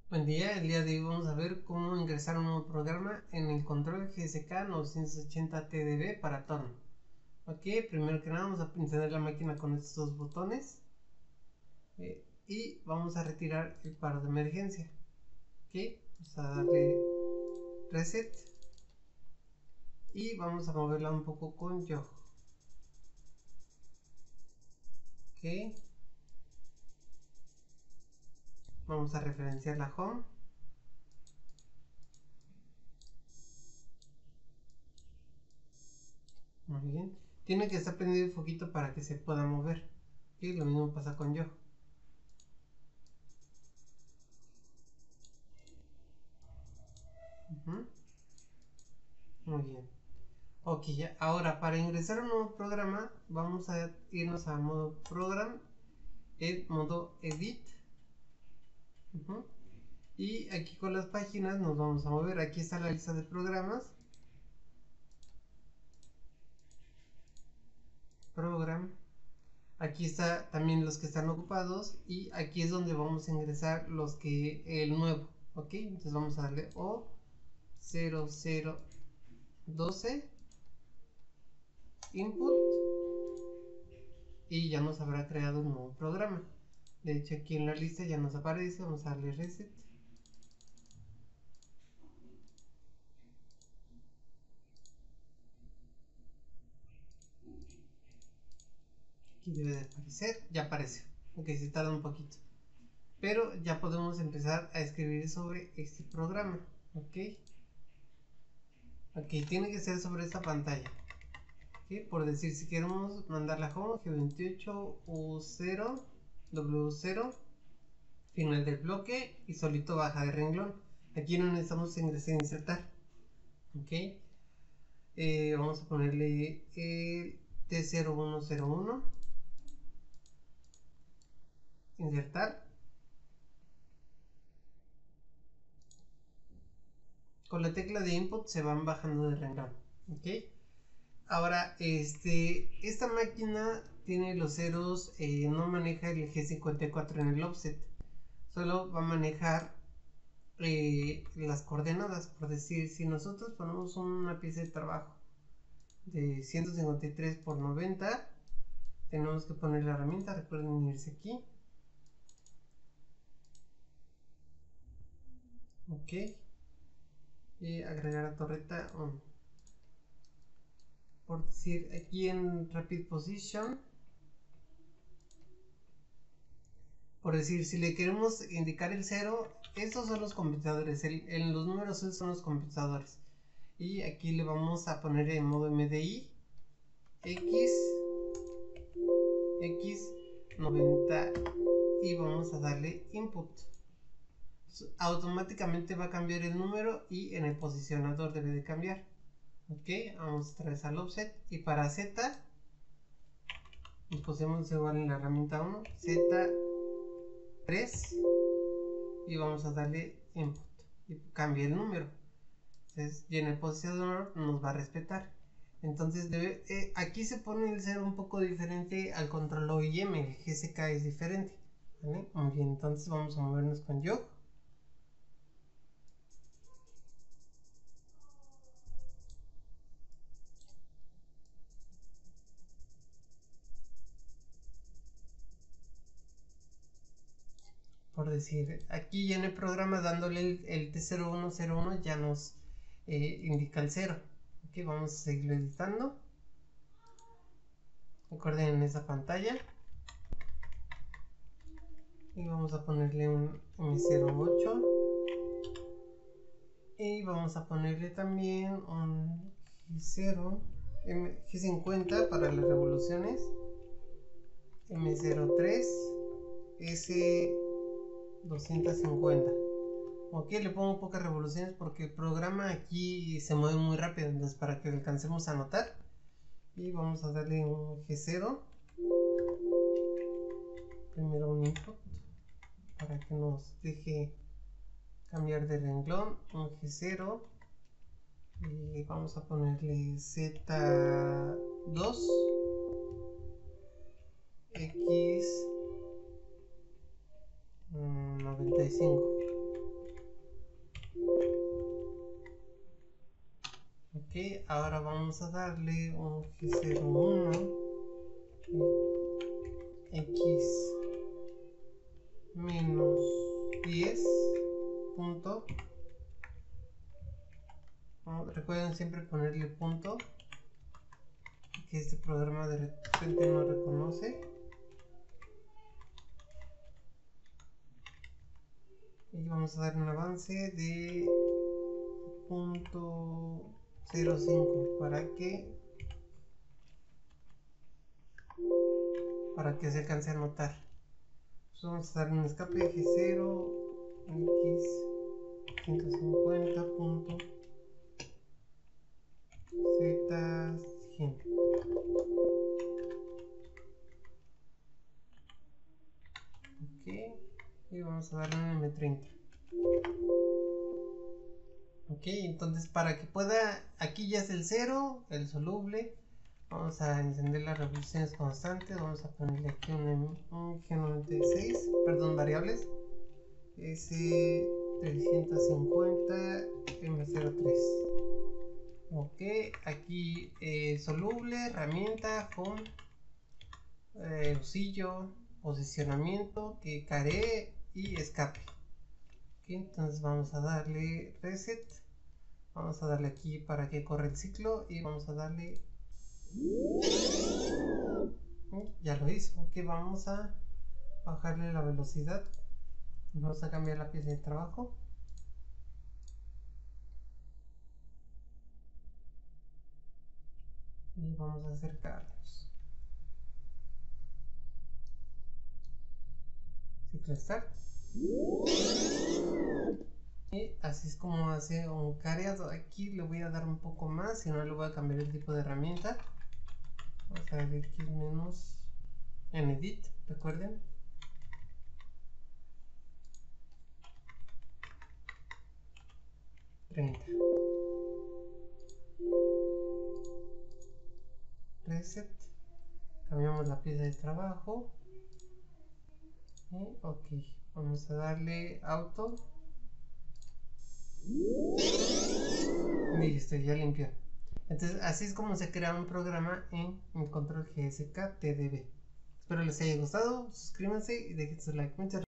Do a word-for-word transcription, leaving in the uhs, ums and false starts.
Buen día, el día de hoy vamos a ver cómo ingresar un nuevo programa en el control G S K novecientos ochenta T D B para torno. Ok, primero que nada vamos a encender la máquina con estos dos botones eh, y vamos a retirar el paro de emergencia. Ok, vamos a darle reset y vamos a moverla un poco con yo. Ok, vamos a referenciar la home. Muy bien, tiene que estar prendido el foquito para que se pueda mover. Ok, lo mismo pasa con yo. Uh-huh. Muy bien. Ok, ya. Ahora para ingresar a un nuevo programa vamos a irnos a modo program, el modo edit. Uh-huh. Y aquí con las páginas nos vamos a mover. Aquí está la lista de programas. Program. Aquí está también los que están ocupados. Y aquí es donde vamos a ingresar los que el nuevo. Ok, entonces vamos a darle O cero cero doce input. Y ya nos habrá creado un nuevo programa. De hecho aquí en la lista ya nos aparece. Vamos a darle reset. Aquí debe de aparecer, ya apareció. Ok, se tarda un poquito, pero ya podemos empezar a escribir sobre este programa. Ok, ok, tiene que ser sobre esta pantalla. Okay, por decir, si queremos mandar la home G veintiocho U cero W cero, final del bloque y solito baja de renglón. Aquí no necesitamos ingresar e insertar. Ok, eh, vamos a ponerle el T cero uno cero uno, insertar. Con la tecla de input se van bajando de renglón. Ok, ahora este esta máquina tiene los ceros, eh, no maneja el G cincuenta y cuatro en el offset, solo va a manejar eh, las coordenadas. Por decir, si nosotros ponemos una pieza de trabajo de ciento cincuenta y tres por noventa, tenemos que poner la herramienta, recuerden irse aquí. Ok, y agregar a torreta on. Por decir, aquí en rapid position, por decir, si le queremos indicar el cero, estos son los compensadores, el, en los números son los compensadores. Y aquí le vamos a poner en modo M D I X X noventa y vamos a darle input. Automáticamente va a cambiar el número y en el posicionador debe de cambiar. Ok, vamos otra vez al offset y para Z nos pusimos igual en la herramienta uno, Z tres, y vamos a darle input y cambia el número. Entonces, y en el posicionador nos va a respetar. Entonces debe, eh, aquí se pone el cero un poco diferente al control O I M, el G S K es diferente, ¿vale? Muy bien, entonces vamos a movernos con yo. Por decir, aquí en el programa dándole el, el T cero uno cero uno ya nos eh, indica el cero. Ok, vamos a seguirlo editando. Recuerden en esa pantalla. Y vamos a ponerle un M cero ocho. Y vamos a ponerle también un G cero, G cincuenta para las revoluciones, M cero tres, S doscientos cincuenta. Ok, le pongo pocas revoluciones porque el programa aquí se mueve muy rápido, entonces para que alcancemos a notar. Y vamos a darle un G cero, primero un input para que nos deje cambiar de renglón, un G cero, y vamos a ponerle Z dos X noventa y cinco. Ok, ahora vamos a darle un G cero uno X menos diez punto. Recuerden siempre ponerle punto, que este programa de repente no reconoce. Y vamos a dar un avance de punto cero cinco para que para que se alcance a notar. Pues vamos a dar un escape de G cero X ciento cincuenta punto Z cien. Ok, y vamos a darle un M treinta. Ok, entonces para que pueda, aquí ya es el cero, el soluble. Vamos a encender las revoluciones constantes. Vamos a ponerle aquí un, un G noventa y seis, perdón, variables. S trescientos cincuenta M cero tres. Ok, aquí eh, soluble, herramienta, home, eh, usillo, posicionamiento, que caré y escape. Ok, entonces vamos a darle reset. Vamos a darle aquí para que corra el ciclo y vamos a darle. Ya lo hizo. Ok, vamos a bajarle la velocidad. Vamos a cambiar la pieza de trabajo. Y vamos a acercarnos. Ciclo start. Y así es como hace un careado. Aquí le voy a dar un poco más, si no le voy a cambiar el tipo de herramienta. Vamos a darle X menos en edit, recuerden. treinta. Reset. Cambiamos la pieza de trabajo. Y ok, vamos a darle auto. Listo, ya limpió. Entonces así es como se crea un programa en el control G S K T D B. Espero les haya gustado, suscríbanse y dejen su like. Muchas gracias.